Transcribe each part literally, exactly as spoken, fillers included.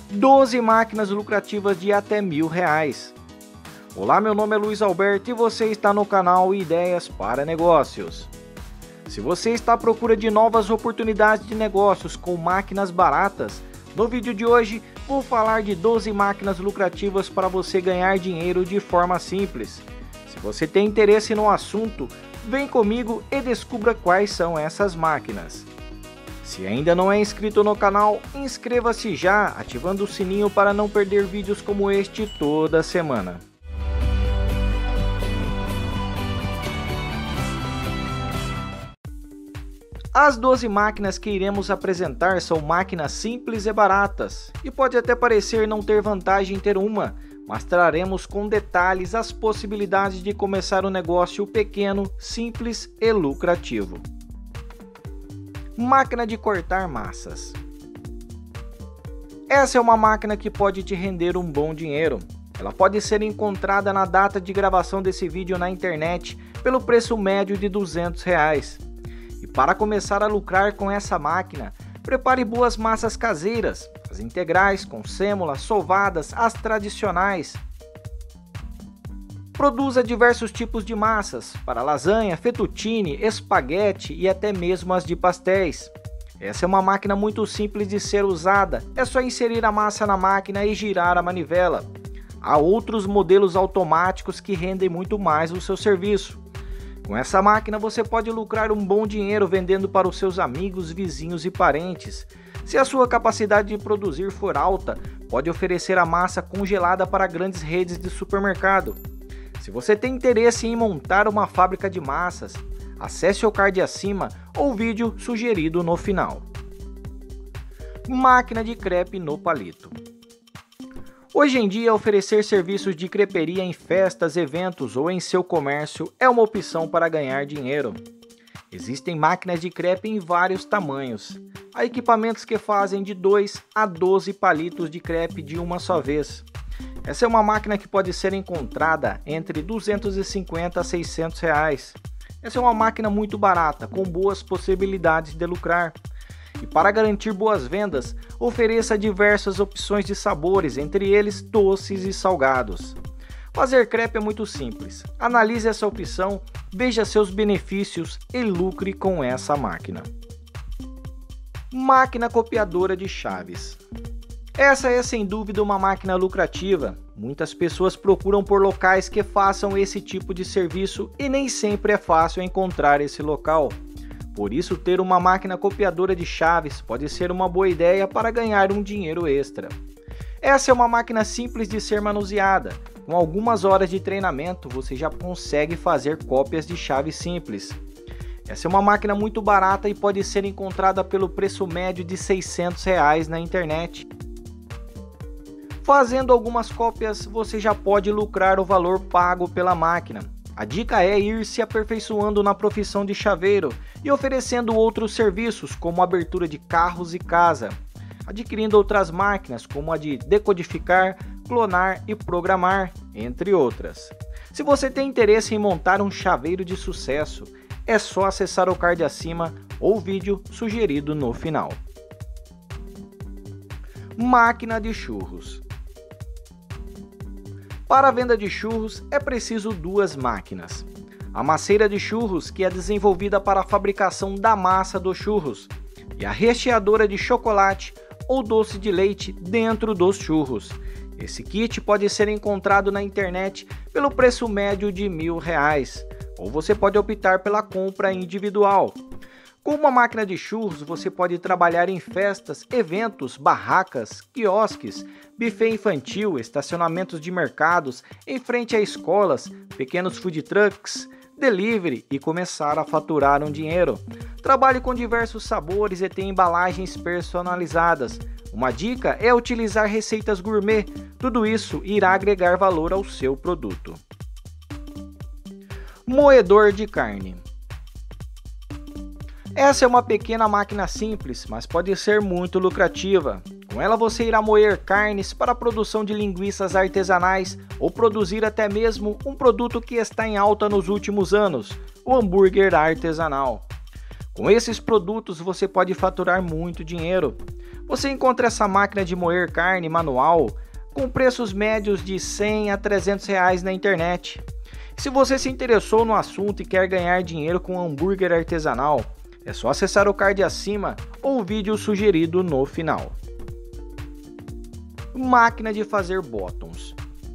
doze máquinas lucrativas de até mil reais. Olá, meu nome é Luiz Alberto e você está no canal Ideias para Negócios. Se você está à procura de novas oportunidades de negócios com máquinas baratas, no vídeo de hoje vou falar de doze máquinas lucrativas para você ganhar dinheiro de forma simples. Se você tem interesse no assunto, vem comigo e descubra quais são essas máquinas. Se ainda não é inscrito no canal, inscreva-se já, ativando o sininho para não perder vídeos como este toda semana. As doze máquinas que iremos apresentar são máquinas simples e baratas, e pode até parecer não ter vantagem ter uma, mas traremos com detalhes as possibilidades de começar um negócio pequeno, simples e lucrativo. Máquina de cortar massas. Essa é uma máquina que pode te render um bom dinheiro. Ela pode ser encontrada na data de gravação desse vídeo na internet pelo preço médio de duzentos reais. E para começar a lucrar com essa máquina, prepare boas massas caseiras, as integrais, com sêmola, sovadas, as tradicionais. Produza diversos tipos de massas, para lasanha, fettuccine, espaguete e até mesmo as de pastéis. Essa é uma máquina muito simples de ser usada, é só inserir a massa na máquina e girar a manivela. Há outros modelos automáticos que rendem muito mais o seu serviço. Com essa máquina você pode lucrar um bom dinheiro vendendo para os seus amigos, vizinhos e parentes. Se a sua capacidade de produzir for alta, pode oferecer a massa congelada para grandes redes de supermercado. Se você tem interesse em montar uma fábrica de massas, acesse o card acima ou o vídeo sugerido no final. Máquina de crepe no palito. Hoje em dia, oferecer serviços de creperia em festas, eventos ou em seu comércio é uma opção para ganhar dinheiro. Existem máquinas de crepe em vários tamanhos. Há equipamentos que fazem de dois a doze palitos de crepe de uma só vez. Essa é uma máquina que pode ser encontrada entre duzentos e cinquenta a seiscentos reais. Essa é uma máquina muito barata, com boas possibilidades de lucrar. E para garantir boas vendas, ofereça diversas opções de sabores, entre eles doces e salgados. Fazer crepe é muito simples. Analise essa opção, veja seus benefícios e lucre com essa máquina. Máquina copiadora de chaves. Essa é sem dúvida uma máquina lucrativa. Muitas pessoas procuram por locais que façam esse tipo de serviço e nem sempre é fácil encontrar esse local. Por isso, ter uma máquina copiadora de chaves pode ser uma boa ideia para ganhar um dinheiro extra. Essa é uma máquina simples de ser manuseada. Com algumas horas de treinamento, você já consegue fazer cópias de chaves simples. Essa é uma máquina muito barata e pode ser encontrada pelo preço médio de seiscentos reais na internet. Fazendo algumas cópias, você já pode lucrar o valor pago pela máquina. A dica é ir se aperfeiçoando na profissão de chaveiro e oferecendo outros serviços como abertura de carros e casa, adquirindo outras máquinas como a de decodificar, clonar e programar, entre outras. Se você tem interesse em montar um chaveiro de sucesso, é só acessar o card acima ou o vídeo sugerido no final. Máquina de churros. Para a venda de churros é preciso duas máquinas. A masseira de churros, que é desenvolvida para a fabricação da massa dos churros, e a recheadora de chocolate ou doce de leite dentro dos churros. Esse kit pode ser encontrado na internet pelo preço médio de mil reais, ou você pode optar pela compra individual. Com uma máquina de churros, você pode trabalhar em festas, eventos, barracas, quiosques, buffet infantil, estacionamentos de mercados, em frente a escolas, pequenos food trucks, delivery e começar a faturar um dinheiro. Trabalhe com diversos sabores e tem embalagens personalizadas. Uma dica é utilizar receitas gourmet. Tudo isso irá agregar valor ao seu produto. Moedor de carne. Essa é uma pequena máquina simples, mas pode ser muito lucrativa. Com ela você irá moer carnes para a produção de linguiças artesanais ou produzir até mesmo um produto que está em alta nos últimos anos, o hambúrguer artesanal. Com esses produtos você pode faturar muito dinheiro. Você encontra essa máquina de moer carne manual com preços médios de cem a trezentos reais na internet. Se você se interessou no assunto e quer ganhar dinheiro com hambúrguer artesanal, é só acessar o card acima ou o vídeo sugerido no final. Máquina de fazer bottoms.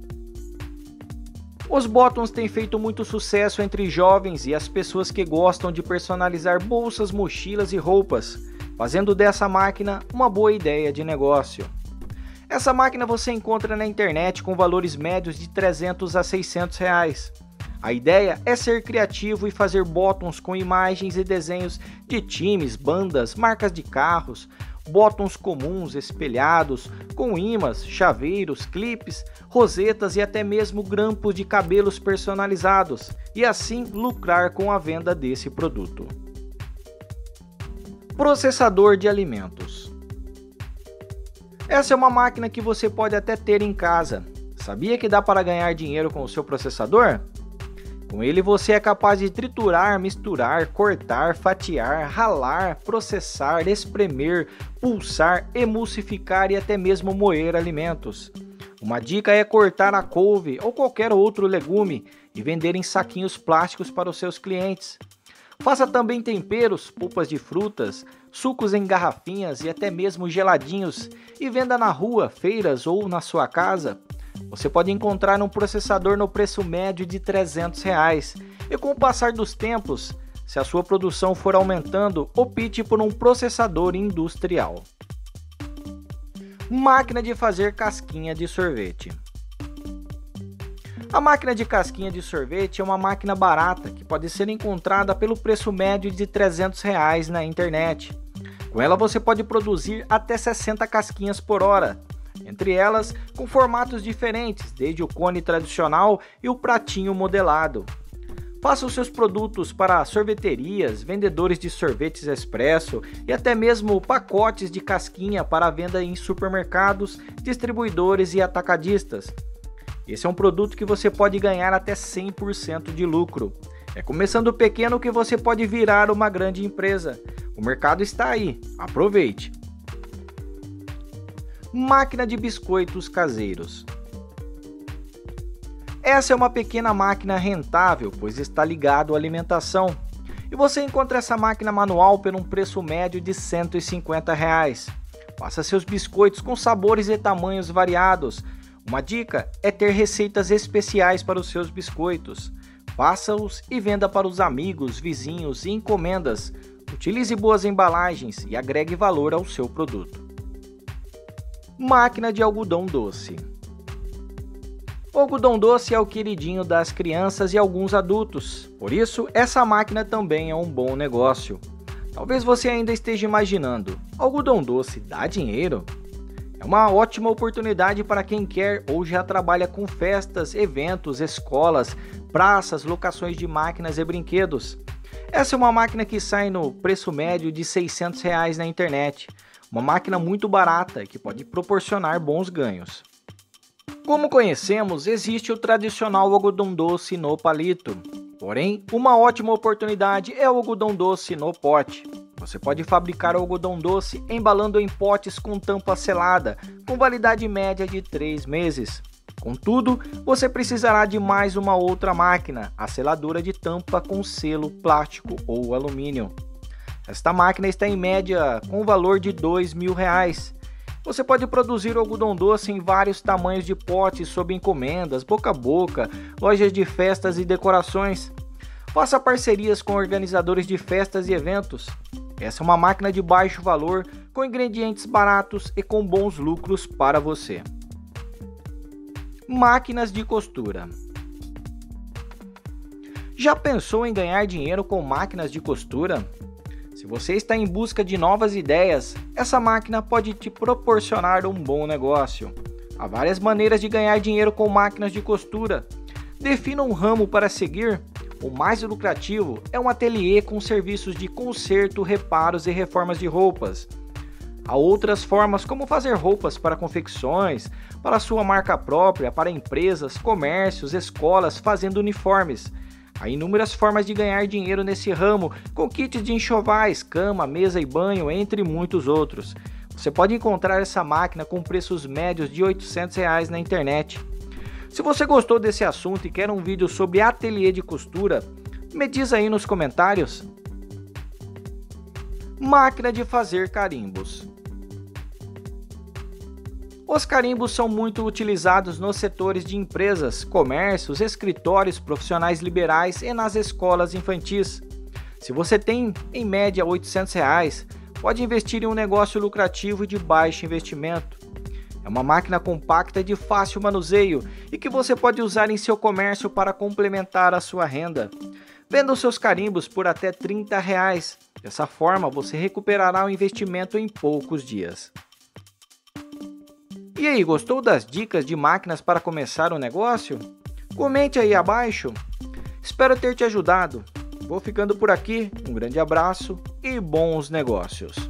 Os bottoms têm feito muito sucesso entre jovens e as pessoas que gostam de personalizar bolsas, mochilas e roupas, fazendo dessa máquina uma boa ideia de negócio. Essa máquina você encontra na internet com valores médios de trezentos a seiscentos reais. A ideia é ser criativo e fazer bottoms com imagens e desenhos de times, bandas, marcas de carros, bottoms comuns, espelhados, com imãs, chaveiros, clipes, rosetas e até mesmo grampos de cabelos personalizados, e assim lucrar com a venda desse produto. Processador de alimentos. Essa é uma máquina que você pode até ter em casa. Sabia que dá para ganhar dinheiro com o seu processador? Com ele você é capaz de triturar, misturar, cortar, fatiar, ralar, processar, espremer, pulsar, emulsificar e até mesmo moer alimentos. Uma dica é cortar a couve ou qualquer outro legume e vender em saquinhos plásticos para os seus clientes. Faça também temperos, polpas de frutas, sucos em garrafinhas e até mesmo geladinhos e venda na rua, feiras ou na sua casa. Você pode encontrar um processador no preço médio de trezentos reais e com o passar dos tempos, se a sua produção for aumentando, opte por um processador industrial. Máquina de fazer casquinha de sorvete. A máquina de casquinha de sorvete é uma máquina barata que pode ser encontrada pelo preço médio de trezentos reais na internet. Com ela você pode produzir até sessenta casquinhas por hora, entre elas com formatos diferentes, desde o cone tradicional e o pratinho modelado. Faça os seus produtos para sorveterias, vendedores de sorvetes expresso e até mesmo pacotes de casquinha para venda em supermercados, distribuidores e atacadistas. Esse é um produto que você pode ganhar até cem por cento de lucro. É começando pequeno que você pode virar uma grande empresa. O mercado está aí, aproveite! Máquina de biscoitos caseiros. Essa é uma pequena máquina rentável, pois está ligado à alimentação. E você encontra essa máquina manual por um preço médio de cento e cinquenta reais. Faça seus biscoitos com sabores e tamanhos variados. Uma dica é ter receitas especiais para os seus biscoitos. Faça-os e venda para os amigos, vizinhos e encomendas. Utilize boas embalagens e agregue valor ao seu produto. Máquina de algodão doce. O algodão doce é o queridinho das crianças e alguns adultos, por isso essa máquina também é um bom negócio. Talvez você ainda esteja imaginando, algodão doce dá dinheiro? É uma ótima oportunidade para quem quer ou já trabalha com festas, eventos, escolas, praças, locações de máquinas e brinquedos. Essa é uma máquina que sai no preço médio de seiscentos reais na internet. Uma máquina muito barata que pode proporcionar bons ganhos. Como conhecemos, existe o tradicional algodão doce no palito. Porém, uma ótima oportunidade é o algodão doce no pote. Você pode fabricar o algodão doce embalando em potes com tampa selada, com validade média de três meses. Contudo, você precisará de mais uma outra máquina, a seladora de tampa com selo plástico ou alumínio. Esta máquina está em média com o valor de dois mil reais. Você pode produzir o algodão doce em vários tamanhos de potes sob encomendas, boca a boca, lojas de festas e decorações. Faça parcerias com organizadores de festas e eventos. Essa é uma máquina de baixo valor, com ingredientes baratos e com bons lucros para você. Máquinas de costura. Já pensou em ganhar dinheiro com máquinas de costura? Se você está em busca de novas ideias, essa máquina pode te proporcionar um bom negócio. Há várias maneiras de ganhar dinheiro com máquinas de costura. Defina um ramo para seguir. O mais lucrativo é um ateliê com serviços de conserto, reparos e reformas de roupas. Há outras formas como fazer roupas para confecções, para sua marca própria, para empresas, comércios, escolas, fazendo uniformes. Há inúmeras formas de ganhar dinheiro nesse ramo, com kits de enxovais, cama, mesa e banho, entre muitos outros. Você pode encontrar essa máquina com preços médios de oitocentos reais na internet. Se você gostou desse assunto e quer um vídeo sobre ateliê de costura, me diz aí nos comentários. Máquina de fazer carimbos. Os carimbos são muito utilizados nos setores de empresas, comércios, escritórios, profissionais liberais e nas escolas infantis. Se você tem, em média, oitocentos reais, pode investir em um negócio lucrativo e de baixo investimento. É uma máquina compacta e de fácil manuseio e que você pode usar em seu comércio para complementar a sua renda. Venda os seus carimbos por até trinta reais. Dessa forma, você recuperará o investimento em poucos dias. E aí, gostou das dicas de máquinas para começar um negócio? Comente aí abaixo. Espero ter te ajudado. Vou ficando por aqui, um grande abraço e bons negócios!